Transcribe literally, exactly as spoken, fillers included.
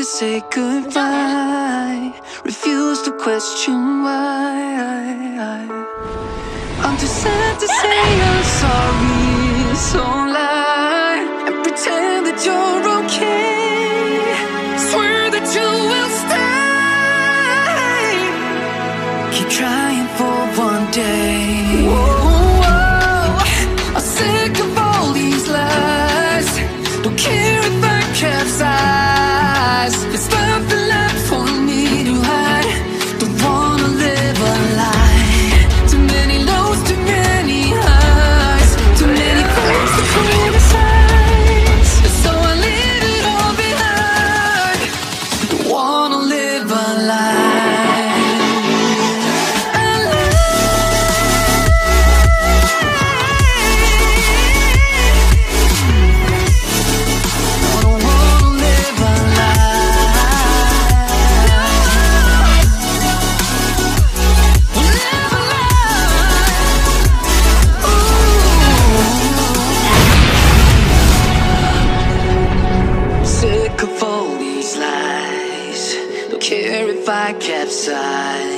say goodbye, refuse to question why. I'm too sad to say I'm sorry, so lie and pretend that you're okay. Swear that you will stay. Keep trying for one day. Whoa, whoa. I'm sick of all these lies. Don't care if I capsize. There's nothing left for me to hide. Don't wanna live a lie. Too many lows, too many highs, too many things to criticize. So I leave it all behind. Don't wanna live a lie. Sick of all these lies. Don't care if I capsize.